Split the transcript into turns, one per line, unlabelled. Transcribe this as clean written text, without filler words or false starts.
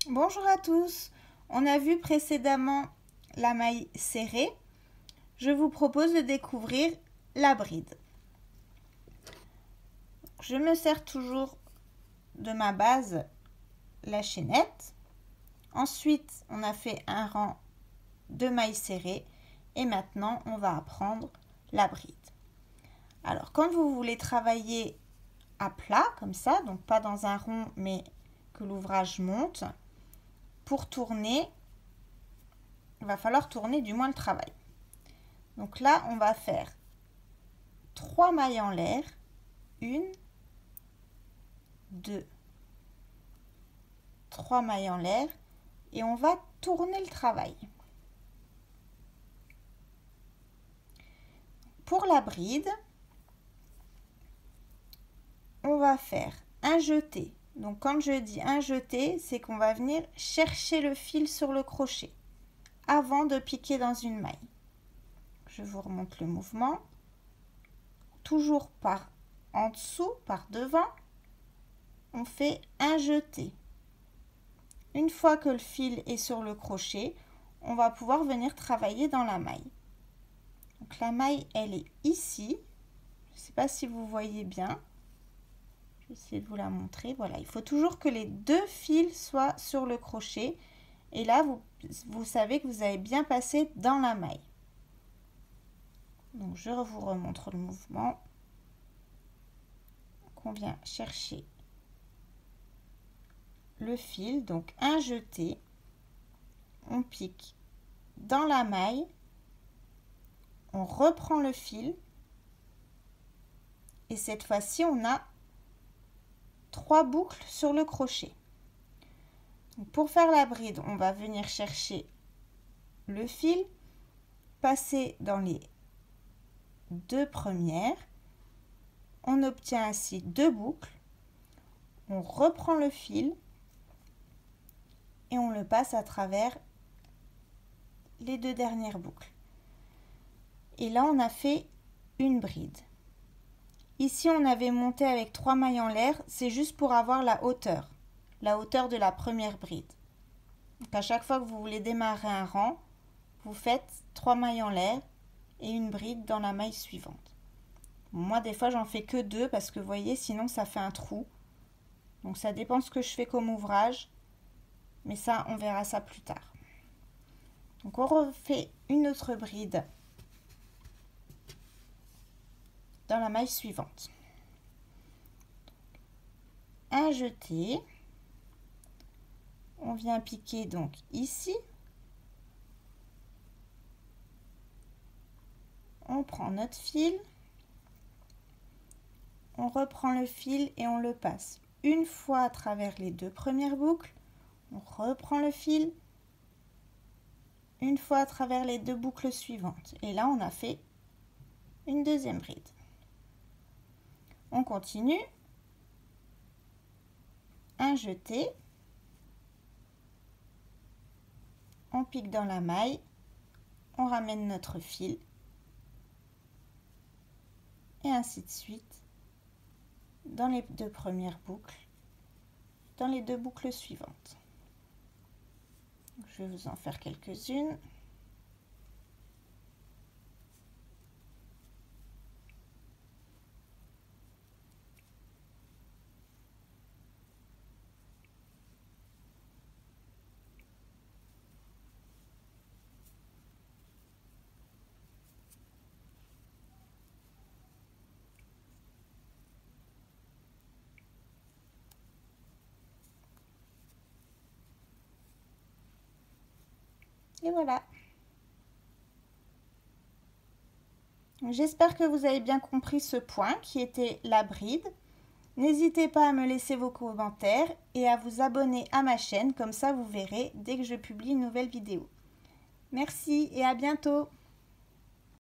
Bonjour à tous, on a vu précédemment la maille serrée. Je vous propose de découvrir la bride. Je me sers toujours de ma base, la chaînette. Ensuite, on a fait un rang de mailles serrées et maintenant on va apprendre la bride. Alors quand vous voulez travailler à plat comme ça, donc pas dans un rond mais que l'ouvrage monte, pour tourner, il va falloir tourner du moins le travail. Donc là, on va faire 3 mailles en l'air, 1, 2, 3 mailles en l'air et on va tourner le travail. Pour la bride, on va faire un jeté. Donc quand je dis un jeté, c'est qu'on va venir chercher le fil sur le crochet avant de piquer dans une maille. Je vous remonte le mouvement. Toujours par en dessous, par devant, on fait un jeté. Une fois que le fil est sur le crochet, on va pouvoir venir travailler dans la maille. Donc la maille, elle est ici. Je ne sais pas si vous voyez bien. Je vais essayer de vous la montrer. Voilà, il faut toujours que les deux fils soient sur le crochet. Et là, vous savez que vous avez bien passé dans la maille. Donc, je vous remontre le mouvement. On vient chercher le fil. Donc, un jeté. On pique dans la maille. On reprend le fil. Et cette fois-ci, on a 3 boucles sur le crochet. Donc pour faire la bride, on va venir chercher le fil, passer dans les 2 premières. On obtient ainsi 2 boucles. On reprend le fil et on le passe à travers les 2 dernières boucles. Et là, on a fait une bride. Ici, on avait monté avec 3 mailles en l'air. C'est juste pour avoir la hauteur de la première bride. Donc à chaque fois que vous voulez démarrer un rang, vous faites 3 mailles en l'air et une bride dans la maille suivante. Moi, des fois, j'en fais que 2 parce que vous voyez, sinon ça fait un trou. Donc ça dépend de ce que je fais comme ouvrage. Mais ça, on verra ça plus tard. Donc on refait une autre bride dans la maille suivante. Un jeté. On vient piquer donc ici. On prend notre fil. On reprend le fil et on le passe une fois à travers les 2 premières boucles. On reprend le fil. Une fois à travers les 2 boucles suivantes. Et là, on a fait une deuxième bride. On continue. Un jeté. On pique dans la maille. On ramène notre fil. Et ainsi de suite dans les 2 premières boucles, dans les 2 boucles suivantes. Je vais vous en faire quelques-unes. Et voilà. J'espère que vous avez bien compris ce point qui était la bride. N'hésitez pas à me laisser vos commentaires et à vous abonner à ma chaîne, comme ça vous verrez dès que je publie une nouvelle vidéo. Merci et à bientôt.